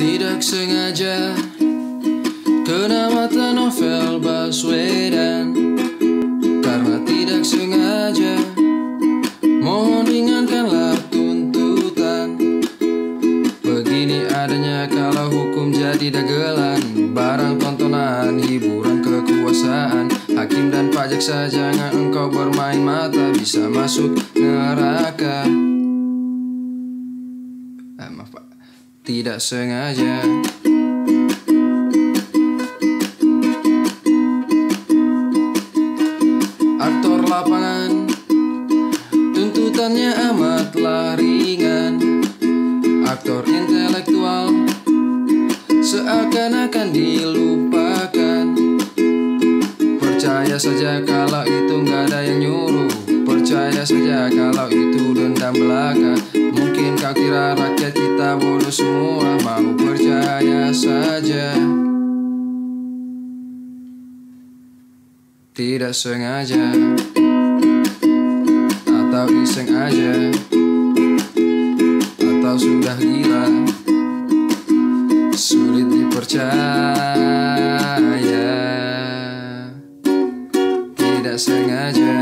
Tidak sengaja kena mata Novel Baswedan. Karena tidak sengaja, mohon ringankanlah tuntutan. Begini adanya kalau hukum jadi dagelan, barang tontonan, hiburan kekuasaan. Hakim dan pajak saja, jangan engkau bermain mata, bisa masuk neraka. Maaf Pak, tidak sengaja. Aktor lapangan, tuntutannya amatlah ringan. Aktor intelektual seakan-akan dilupakan. Percaya saja kalau itu gak ada yang nyuruh. Percaya saja kalau itu dendam belaka. Mungkin kau kira rakyat kita bodoh semua, mau percaya saja. Tidak sengaja atau iseng aja, atau sudah gila, sulit dipercaya. Tidak sengaja